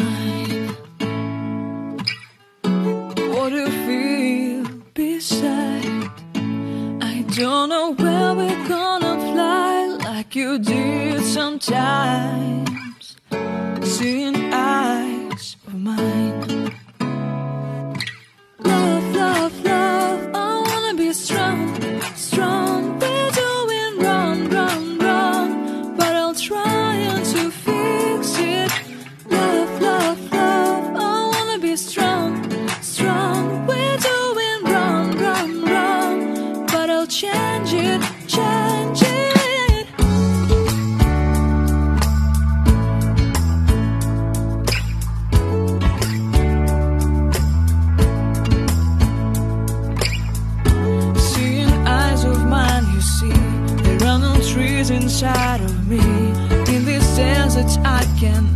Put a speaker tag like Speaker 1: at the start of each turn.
Speaker 1: mine. What do you feel beside? I don't know where we're gonna fly like you did sometimes. Seeing eyes of mine. Love, love, love, I wanna be strong, strong. We're doing wrong, wrong, wrong, but I'll try to fix it. Love, love, love, I wanna be strong, strong. We're doing wrong, wrong, wrong, but I'll change it, change it. Trees inside of me. In this desert I can